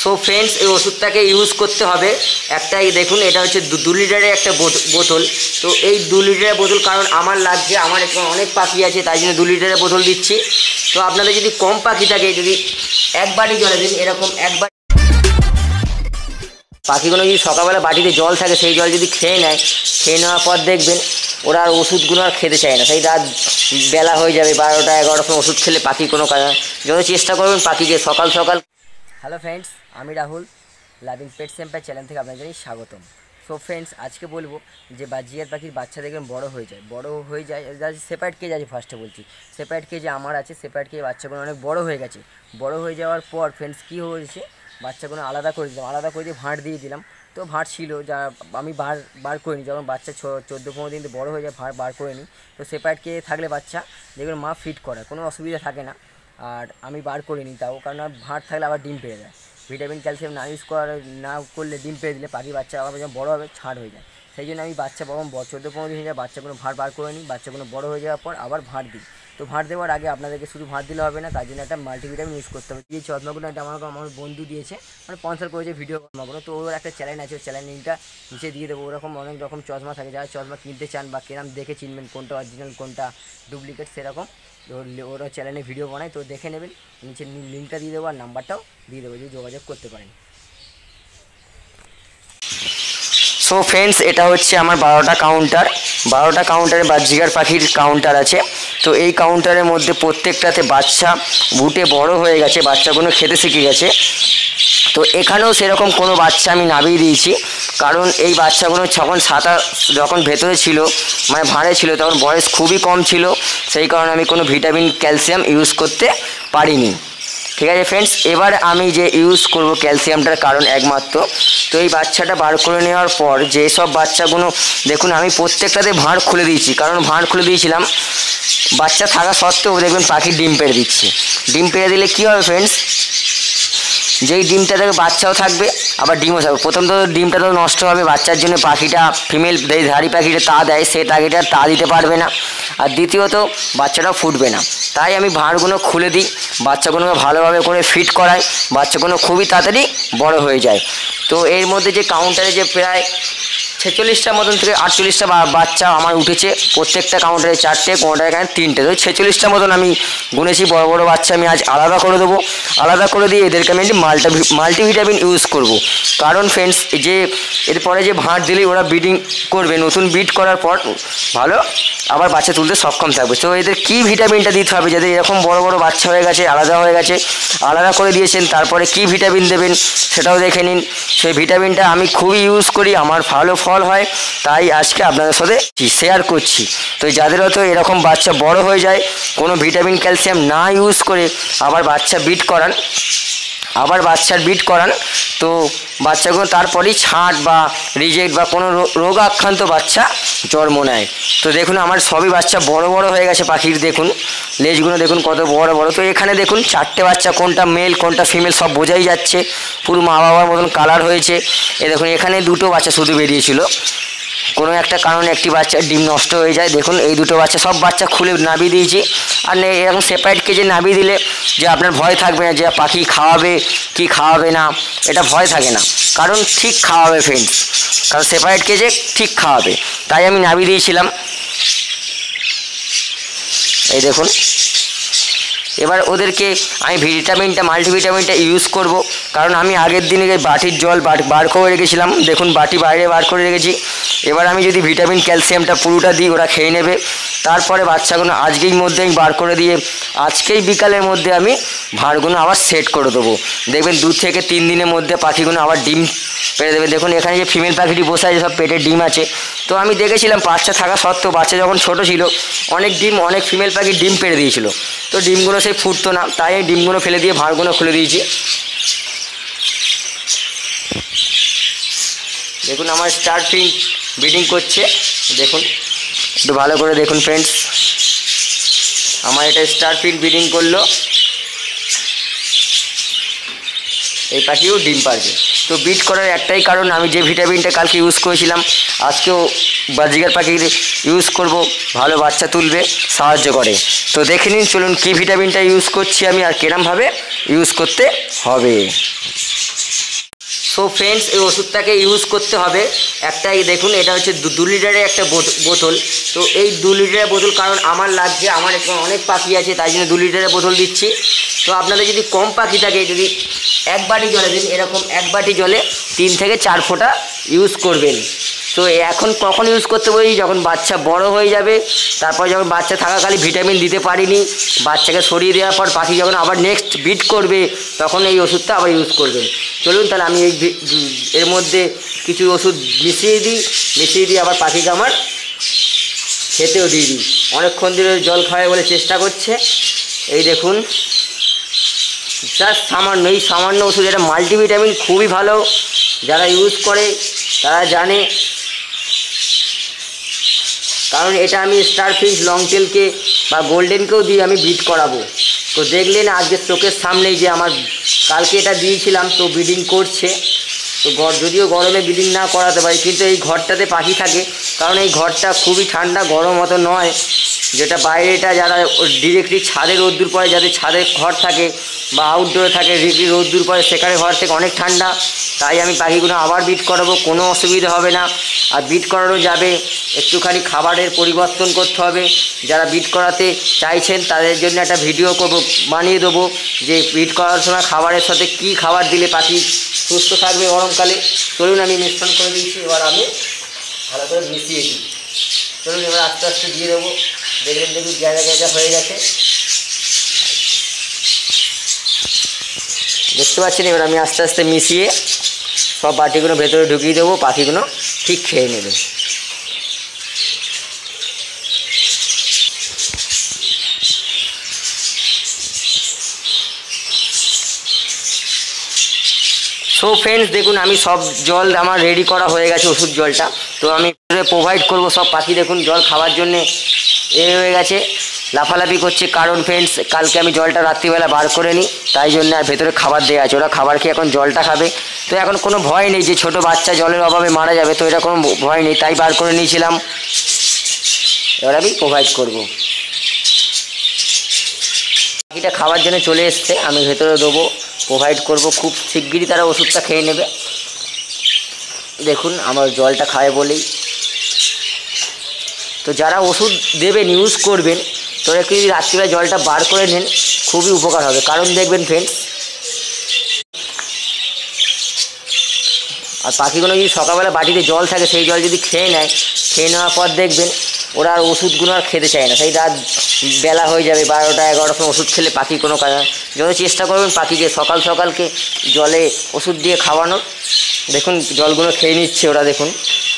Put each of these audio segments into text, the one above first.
So friends, এই ওষুধটাকে use করতে হবে। একটা দেখুন, এটা হচ্ছে 2 লিটারের একটা বোতল। তো এই 2 লিটারের বোতল, কারণ আমার লাগছে, আমার অনেক পাখি আছে, তাই জন্য 2 লিটারের বোতল দিচ্ছি। তো আপনাদের যদি কম পাখি থাকে, যদি এক বাটি জলে দিন, এরকম এক বাটি। পাখিগুলো যদি সকালবেলা বাটিতে জল থাকে, সেই জল যদি খেয়ে নেয়, খেয়ে নেওয়ার পর দেখবেন ওরা আর ওষুধগুলো আর খেতে চায় না। সেই রাত বেলা হয়ে যাবে 12টা 11টার সময় ওষুধ খেলে পাখি কোনো কাজ। যত চেষ্টা করবেন পাখিকে সকাল সকাল। হ্যালো ফ্রেন্ডস, আমি Rahul, loving pets empire channel থেকে আপনাদের জানাই স্বাগতম। সো ফ্রেন্ডস, আজকে বলবো যে জিয়ার পাখির বাচ্চা দেখবেন বড় হয়ে যায়। সেপারেট কেজ আছে, ফার্স্টে বলছি সেপারেট কেজে আমার আছে। সেপারেট কেজে বাচ্চাগুলো অনেক বড় হয়ে গেছে। বড় হয়ে যাওয়ার পর ফ্রেন্ডস কী হয়েছে, বাচ্চাগুলো আলাদা করে দিলাম, আলাদা করে দিয়ে ভাঁড় দিয়ে দিলাম। তো ভাঁড় ছিল, যা আমি বার করে নিই। যখন বাচ্চা 14-15 দিন বড় হয়ে যায়, বার করে নিই। তো সেপারেট কেজে থাকলে বাচ্চা দেখবেন মা ফিট করে, কোনো অসুবিধা থাকে না। আর আমি বার করে নিই তাও, কারণ ভাঁড় থাকলে আবার ডিম পেড়ে দেয়। ভিটামিন ক্যালসিয়াম না করলে ডিম পেড়ে দিলে পাখি বাচ্চা আবার যখন বড়ো হবে ছাড় হয়ে যায়। সেই জন্য আমি বাচ্চা 14-15 দিন হয়ে যায়, বাচ্চাগুলো বার করে নিই। বাচ্চাগুলো বড়ো হয়ে যাওয়ার পর আবার ভাঁড় দিই। তো ভাঁড় দেওয়ার আগে আপনাদেরকে শুধু ভাঁড় দিলে হবে না, তার জন্য একটা মাল্টিভিটামিন ইউজ করতে হবে। এই চশমাগুলো একটা আমার বন্ধু দিয়েছে, মানে স্পন্সর করেছে ভিডিও চশমাগুলো। তো ওর একটা চ্যানেল আছে, ওই চ্যানেল লিঙ্কটা নিচে দিয়ে দেবো। ওরকম অনেক রকম চশমা থাকে, যারা চশমা কিনতে চান বা কেরাম দেখে চিনবেন কোনটা অরিজিনাল কোনটা ডুপ্লিকেট, সেরকম ওরা চ্যানেলে ভিডিও বানায়। তো দেখে নেবেন, নিচে লিঙ্কটা দিয়ে দেবো আর নাম্বারটাও দিয়ে দেবো, যদি যোগাযোগ করতে পারেন। সো ফ্রেন্ডস, এটা হচ্ছে আমার 12টা কাউন্টারে বাজিগার পাখির কাউন্টার আছে। তো এই কাউন্টারের মধ্যে প্রত্যেকটাতে বাচ্চা ফুটে বড় হয়ে গেছে, বাচ্চাগুলো খেতে শিখে গেছে। তো এখানেও সেরকম কোনো বাচ্চা আমি নামিয়ে দিয়েছি, কারণ এই বাচ্চাগুলো যখন ভেতরে ছিল, মানে ভাঁড়ে ছিল, তখন বয়স খুবই কম ছিল। সেই কারণে আমি কোনো ভিটামিন ক্যালসিয়াম ইউজ করতে পারিনি। ঠিক আছে ফ্রেন্ডস, এবার আমি যে ইউজ করব ক্যালসিয়ামটার কারণ একমাত্র, তো এই বাচ্চাটা বার করে নেওয়ার পর যেসব বাচ্চাগুলো দেখুন, আমি প্রত্যেকটাতে ভাঁড় খুলে দিয়েছি। কারণ ভাঁড় খুলে দিয়েছিলাম, বাচ্চা থাকা সত্ত্বেও দেখবেন পাখি ডিম পেড়ে দিচ্ছে। ডিম পেড়ে দিলে কী হবে ফ্রেন্ডস, যেই ডিমটা থেকে বাচ্চাও থাকবে, আবার ডিমও থাকবে। প্রথম তো ডিমটা তো নষ্ট হবে, বাচ্চার জন্য পাখিটা ফিমেল ধাড়ি পাখিটা তা দেয়, সে পাখিটা তা দিতে পারবে না। আর দ্বিতীয়ত বাচ্চাটাও ফুটবে না। তাই আমি ভাঁড়গুলো খুলে দিই, বাচ্চাগুলোকে ভালোভাবে করে ফিট করাই, বাচ্চাগুলো খুবই তাড়াতাড়ি বড় হয়ে যায়। তো এর মধ্যে যে কাউন্টারে যে প্রায় 46টার মতন থেকে 48টা বাচ্চা আমার উঠেছে। প্রত্যেকটা কাউন্টারে 4টে, কোনোটার এখানে 3টে, তো 46টার মতন আমি গুনেছি। বড় বড় বাচ্চা আমি আজ আলাদা করে দেবো। আলাদা করে দিয়ে এদেরকে আমি মাল্টিভিটামিন ইউজ করব। কারণ ফ্রেন্ডস, এরপরে যে ভাঁড় দিলেই ওরা ব্রিডিং করবে, নতুন ব্রিড করার পর ভালো আবার বাচ্চা তুলতে সক্ষম থাকবে। তো এদের কী ভিটামিনটা দিতে হবে, যাদের এরকম বড় বড় বাচ্চা হয়ে গেছে, আলাদা করে দিয়েছেন, তারপরে কি ভিটামিন দেবেন সেটাও দেখে নিন। সেই ভিটামিনটা আমি খুবই ইউজ করি, আমার ভালো ফল হয়, তাই আজকে আপনাদের সাথে শেয়ার করছি। তো যাদের হয়তো এরকম বাচ্চা বড় হয়ে যায়, কোনো ভিটামিন ক্যালসিয়াম না ইউজ করে আবার বাচ্চার ব্রিড করান, তো বাচ্চাগুলো তারপরেই ছাঁট বা রিজেক্ট বা কোনো রোগ আক্রান্ত বাচ্চা জন্ম নেয়। তো দেখুন, আমার সবই বাচ্চা বড় বড় হয়ে গেছে পাখির। দেখুন লেজগুলো দেখুন কত বড় বড়। তো এখানে দেখুন 4টে বাচ্চা, কোনটা মেল কোনটা ফিমেল সব বোঝাই যাচ্ছে, পুরো মা বাবার মতন কালার হয়েছে। দেখুন এখানে 2টো বাচ্চা শুধু বেরিয়েছিল, কোনো একটা কারণে একটি বাচ্চার ডিম নষ্ট হয়ে যায়। দেখুন এই 2টো বাচ্চা, সব বাচ্চা খুলে নামিয়ে দিয়েছি। আর এরকম সেপারেট কেজে নামিয়ে দিলে যে আপনার ভয় থাকবে না যে পাখি খাওয়াবে কি খাওয়াবে না, এটা ভয় থাকে না, কারণ ঠিক খাওয়াবে ফ্রেন্ডস, কারণ সেপারেট কেজে ঠিক খাওয়াবে, তাই আমি নামিয়ে দিয়েছিলাম। এই দেখুন, এবার ওদেরকে আমি মাল্টিভিটামিনটা ইউজ করব। কারণ আমি আগের দিনে বাটির জল বার করে রেখেছিলাম, দেখুন বাটি বাইরে বার করে রেখেছি। এবার আমি যদি ভিটামিন ক্যালসিয়ামটা পুরোটা দিই, ওরা খেয়ে নেবে। তারপরে বাচ্চাগুলো আজকেই মধ্যে আমি বার করে দিয়ে আজকেই বিকালের মধ্যে আমি ভাঁড়গুলো আবার সেট করে দেবো। দেখবেন 2 থেকে 3 দিনের মধ্যে পাখিগুলো আবার ডিম পেড়ে দেবে। দেখুন এখানে যে ফিমেল পাখিটি বসে আছে, সব পেটে ডিম আছে। তো আমি দেখেছিলাম বাচ্চা থাকা সত্ত্বেও, বাচ্চা যখন ছোট ছিল, অনেক ফিমেল পাখি ডিম পেড়ে দিয়েছিল। তো ডিমগুলো সেই ফুটতো না, তাই এই ডিমগুলো ফেলে দিয়ে ভাঁড়গুলো খুলে দিয়েছি। দেখুন আমার স্টার ফিন ব্রিডিং করছে, দেখুন একটু ভালো করে দেখুন ফ্রেন্ডস, আমার এটা স্টার ফিন ব্রিডিং করলো। এই পাখিও ডিম পারবে। তো ব্রিড করার একটাই কারণ, আমি যে ভিটামিনটা কালকে ইউজ করেছিলাম আজকেও বাজিগার পাখির ইউজ করব, ভালো বাচ্চা তুলবে, সাহায্য করে। তো দেখে নিন, চলুন কী ভিটামিনটা ইউজ করছি আমি আর কিরমভাবে ইউজ করতে হবে। সো ফ্রেন্ডস, এই ওষুধটাকে ইউজ করতে হবে। একটাই দেখুন, এটা হচ্ছে 2 লিটারের একটা বোতল। তো এই 2 লিটারের বোতল, কারণ আমার লাগছে, আমার এখানে অনেক পাখি আছে, তাই জন্য 2 লিটারের বোতল দিচ্ছি। তো আপনাদের যদি কম পাখি থাকে, যদি 1 বাটি জলে দিন, এরকম 1 বাটি জলে 3 থেকে 4 ফোঁটা ইউজ করবেন। তো এখন কখন ইউজ করতে বলি, যখন বাচ্চা বড় হয়ে যাবে, তারপর যখন বাচ্চা থাকাকালীন ভিটামিন দিতে পারিনি, বাচ্চাকে সরিয়ে দেওয়ার পর পাখি যখন আবার নেক্সট বিট করবে, তখন এই ওষুধটা আবার ইউজ করবেন। চলুন তাহলে আমি এর মধ্যে কিছু ওষুধ মিশিয়ে দিই, আবার পাখিকে আমার খেতেও দিয়ে দিই। অনেকক্ষণ ধরে জল খাওয়াই বলে চেষ্টা করছে। এই দেখুন, জাস্ট সামান্য ওষুধ। এটা মাল্টিভিটামিন, খুবই ভালো। যারা ইউজ করে তারা জানে, কারণ এটা আমি স্টারফিশ, লংটেলকে বা গোল্ডেনকেও দিয়ে আমি ব্রিড করাবো। তো দেখলেন আজকে চোখের সামনেই যে আমার কালকে এটা দিয়েছিলাম, তো ব্রিডিং করছে। তো যদিও গরমে ব্রিডিং না করাতে পারি, কিন্তু এই ঘরটাতে পাখি থাকে, কারণ এই ঘরটা খুবই ঠান্ডা, গরম মতো নয়। যেটা বাইরেটা যারা ডিরেক্টলি ছাদে রোদ্দুর পড়ে, যাদের ছাদে ঘর থাকে বা আউটডোরে থাকে, ডিরেক্টলি রোদ্দুর পড়ে, সেখানে ঘর থেকে অনেক ঠান্ডা। তাই আমি পাখিগুলো আবার ব্রিড করাবো, কোনো অসুবিধা হবে না। আর ব্রিড করানো যাবে, একটুখানি খাবারের পরিবর্তন করতে হবে। যারা ব্রিড করাতে চাইছেন তাদের জন্য একটা ভিডিও বানিয়ে দেবো, যে ব্রিড করার সময় খাবারের সাথে কি খাবার দিলে পাখি সুস্থ থাকবে গরমকালে। চলুন আমি মিশ্রণ করে দিচ্ছি, এবার আমি ভালো করে মিশিয়ে দিই। চলুন এবার আস্তে আস্তে দিয়ে দেবো। দেখুন জায়গা হয়ে গেছে, দেখতে পাচ্ছেন। এবার আমি আস্তে আস্তে মিশিয়ে সব বাটিগুলো ভেতরে ঢুকিয়ে দেবো, পাখিগুলো ঠিক খেয়ে নেবে। সো ফ্রেন্ডস, দেখুন আমি সব জল আমার রেডি করা হয়ে গেছে, ওষুধ জলটা। তো আমি প্রোভাইড করব সব পাখি। দেখুন জল খাওয়ার জন্যে হয়ে গেছে, লাফালাফি করছে। কারণ ফ্রেন্ডস, কালকে আমি জলটা রাত্রিবেলা বার করে নিই, তাই জন্য আর ভেতরে খাবার দেওয়া আছে। ওরা খাবার খেয়ে এখন জলটা খাবে। তো এখন কোনো ভয় নেই যে ছোটো বাচ্চা জলের অভাবে মারা যাবে, তো এটা কোনো ভয় নেই, তাই বার করে নিয়েছিলাম। এবার আমি প্রোভাইড করব। পাখিটা খাওয়ার জন্য চলে এসছে, আমি ভেতরে দেবো, প্রোভাইড করব। খুব শিগগিরই তারা ওষুধটা খেয়ে নেবে। দেখুন আমার জলটা খায় বলেই। তো যারা ওষুধ দেবেন, ইউজ করবেন, তো একটু যদি রাত্রিবেলা জলটা বার করে নেন, খুবই উপকার হবে। কারণ দেখবেন ফ্রেন্ডস, আর পাখিগুলো যদি সকালবেলা বাটিতে জল থাকে, সেই জল যদি খেয়ে নেওয়ার পর দেখবেন ওরা আর ওষুধগুলো আর খেতে চায় না। সেই রাত বেলা হয়ে যাবে, 12টা 11টার সময় ওষুধ খেলে পাখি কোনো কাজ। যত চেষ্টা করবেন পাখিকে সকালকে জলে ওষুধ দিয়ে খাওয়ানোর। দেখুন জলগুলো খেয়ে নিচ্ছে ওরা, দেখুন।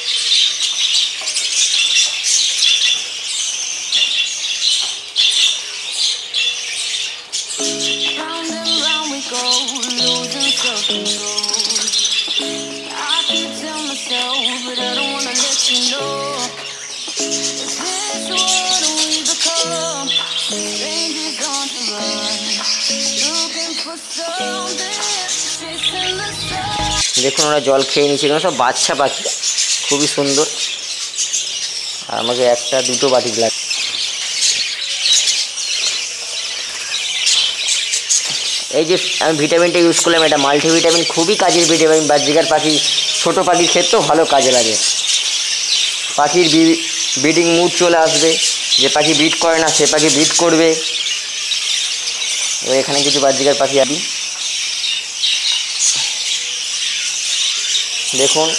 দেখুন ওরা জল খেয়ে নিচ্ছে, সব বাচ্চা পাখি, খুবই সুন্দর। আর আমাকে 1-2 বাটি লাগে। এই যে আমি ভিটামিনটা ইউজ করলাম, এটা মাল্টিভিটামিন, খুবই কাজের ভিটামিন। বাজরিকার পাখি, ছোটো পাখির ক্ষেত্রেও ভালো কাজে লাগে। পাখির ব্রিডিং মুড চলে আসবে, যে পাখি ব্রিড করে না সে পাখি ব্রিড করবে। এবার এখানে কিছু বাজরিকার পাখি আদি দেখুন।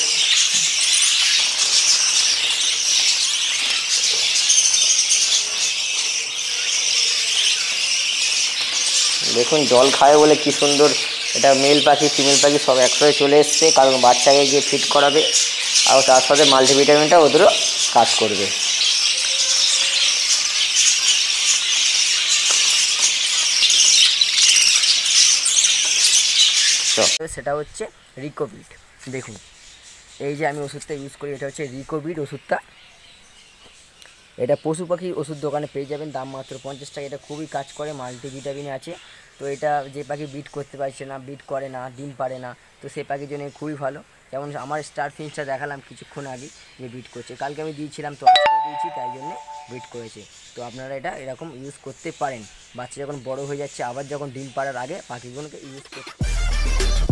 দেখুন জল খায় বলে কি সুন্দর। এটা মেল পাখি ফিমেল পাখি সব একসাথে চলে এসছে, কারণ বাচ্চাকে গিয়ে ফিট করাবে, আর তার সাথে মাল্টিভিটামিনটা ওদেরও কাজ করবে। সেটা হচ্ছে রিকোভিড। দেখুন এই যে আমি ওষুধটা ইউজ করি, এটা হচ্ছে রিকোভিড ওষুধটা। এটা পশু পাখি ওষুধ দোকানে পেয়ে যাবেন, দাম মাত্র 50 টাকা। এটা খুবই কাজ করে, মাল্টিভিটামিন আছে। তো এটা যে পাখি ব্রিড করতে পারছে না, ব্রিড করে না, ডিম পারে না, তো সে পাখির জন্য খুবই ভালো। যেমন আমার স্টার ফিঞ্চটা দেখালাম কিছুক্ষণ আগে, যে ব্রিড করছে, কালকে আমি দিয়েছিলাম, তো আজকে দিয়েছি, তাই জন্যে ব্রিড করেছে। তো আপনারা এটা এরকম ইউজ করতে পারেন। বাচ্চা যখন বড় হয়ে যাচ্ছে, আবার যখন ডিম পাড়ার আগে পাখিগুলোকে ইউজ করতে পারেন।